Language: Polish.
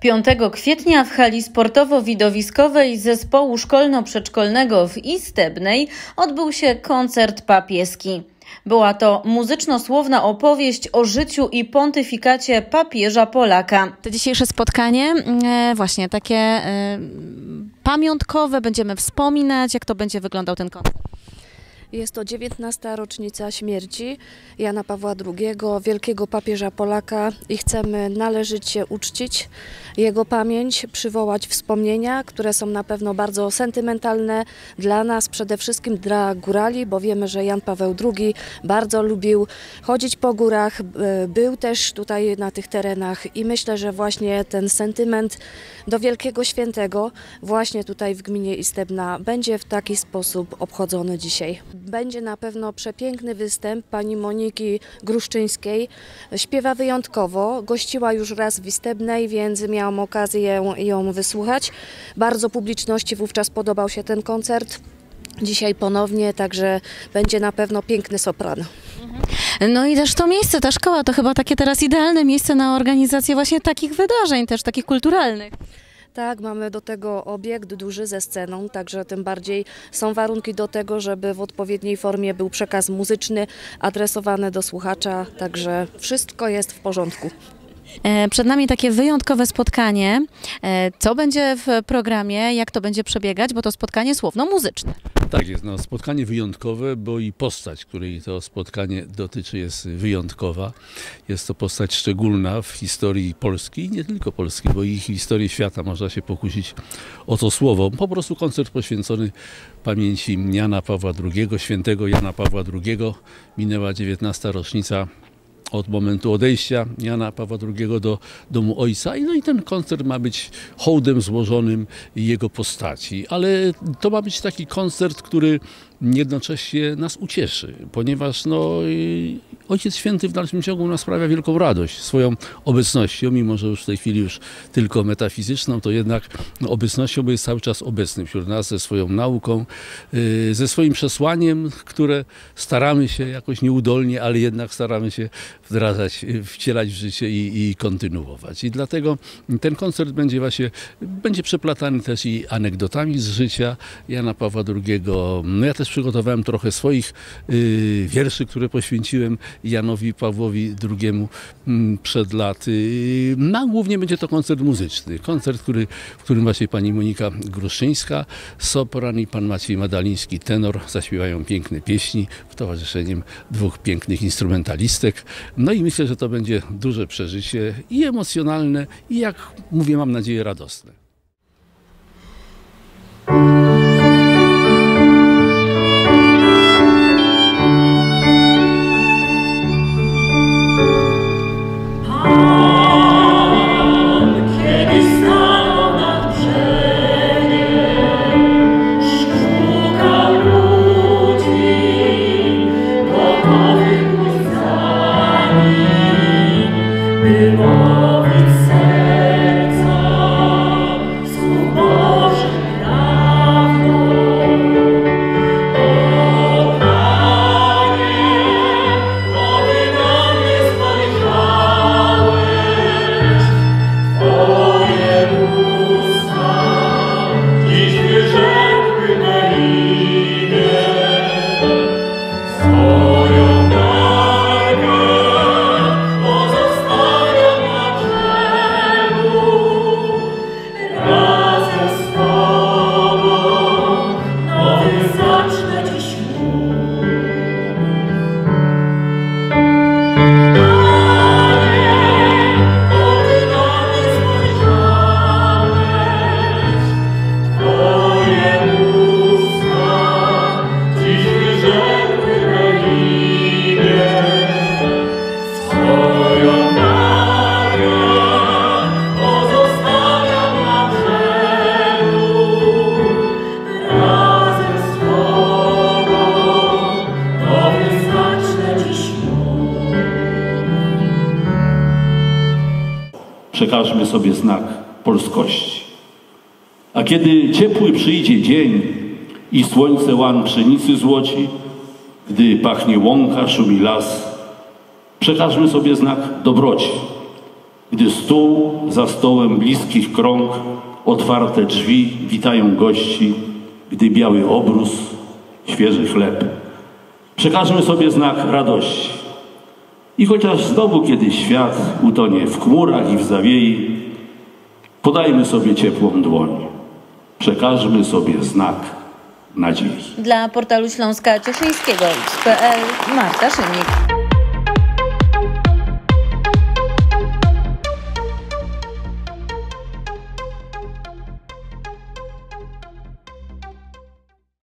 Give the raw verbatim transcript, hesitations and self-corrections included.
piątego kwietnia w hali sportowo-widowiskowej zespołu szkolno-przedszkolnego w Istebnej odbył się koncert papieski. Była to muzyczno-słowna opowieść o życiu i pontyfikacie papieża Polaka. To dzisiejsze spotkanie e, właśnie takie e, pamiątkowe, będziemy wspominać, jak to będzie wyglądał ten koncert. Jest to dziewiętnasta rocznica śmierci Jana Pawła drugiego, wielkiego papieża Polaka, i chcemy należycie uczcić jego pamięć, przywołać wspomnienia, które są na pewno bardzo sentymentalne dla nas, przede wszystkim dla górali, bo wiemy, że Jan Paweł drugi bardzo lubił chodzić po górach, był też tutaj na tych terenach i myślę, że właśnie ten sentyment do Wielkiego Świętego właśnie tutaj w gminie Istebna będzie w taki sposób obchodzony dzisiaj. Będzie na pewno przepiękny występ pani Moniki Gruszczyńskiej. Śpiewa wyjątkowo, gościła już raz w Istebnej, więc miałam okazję ją wysłuchać. Bardzo publiczności wówczas podobał się ten koncert. Dzisiaj ponownie, także będzie na pewno piękny sopran. No i też to miejsce, ta szkoła to chyba takie teraz idealne miejsce na organizację właśnie takich wydarzeń, też takich kulturalnych. Tak, mamy do tego obiekt duży ze sceną, także tym bardziej są warunki do tego, żeby w odpowiedniej formie był przekaz muzyczny adresowany do słuchacza, także wszystko jest w porządku. Przed nami takie wyjątkowe spotkanie. Co będzie w programie, jak to będzie przebiegać, bo to spotkanie słowno-muzyczne. Tak jest, no, spotkanie wyjątkowe, bo i postać, której to spotkanie dotyczy, jest wyjątkowa. Jest to postać szczególna w historii Polski i nie tylko Polski, bo i historii świata można się pokusić o to słowo. Po prostu koncert poświęcony pamięci Jana Pawła drugiego, świętego Jana Pawła drugiego. Minęła dziewiętnasta rocznica od momentu odejścia Jana Pawła drugiego do domu ojca. No i ten koncert ma być hołdem złożonym jego postaci. Ale to ma być taki koncert, który jednocześnie nas ucieszy, ponieważ no, Ojciec Święty w dalszym ciągu nas sprawia wielką radość swoją obecnością, mimo że już w tej chwili już tylko metafizyczną, to jednak no, obecnością, bo jest cały czas obecny wśród nas ze swoją nauką, yy, ze swoim przesłaniem, które staramy się jakoś nieudolnie, ale jednak staramy się wdrażać, wcielać w życie i, i kontynuować. I dlatego ten koncert będzie właśnie, będzie przeplatany też i anegdotami z życia Jana Pawła drugiego. No ja też przygotowałem trochę swoich y, wierszy, które poświęciłem Janowi Pawłowi drugiemu y, przed laty. No a głównie będzie to koncert muzyczny. Koncert, który, w którym właśnie pani Monika Gruszczyńska, sopran, i pan Maciej Madaliński, tenor, zaśpiewają piękne pieśni w towarzyszeniem dwóch pięknych instrumentalistek. No i myślę, że to będzie duże przeżycie i emocjonalne, i jak mówię, mam nadzieję, radosne. Przekażmy sobie znak polskości. A kiedy ciepły przyjdzie dzień i słońce łan pszenicy złoci, gdy pachnie łąka, szumi las, przekażmy sobie znak dobroci. gdy stół za stołem bliskich krąg, otwarte drzwi witają gości, gdy biały obrus, świeży chleb. Przekażmy sobie znak radości. I chociaż znowu kiedyś świat utonie w chmurach i w zawiei, podajmy sobie ciepłą dłoń. Przekażmy sobie znak nadziei. Dla portalu Śląska Cieszyńskiego kropka p l Marta Szymik.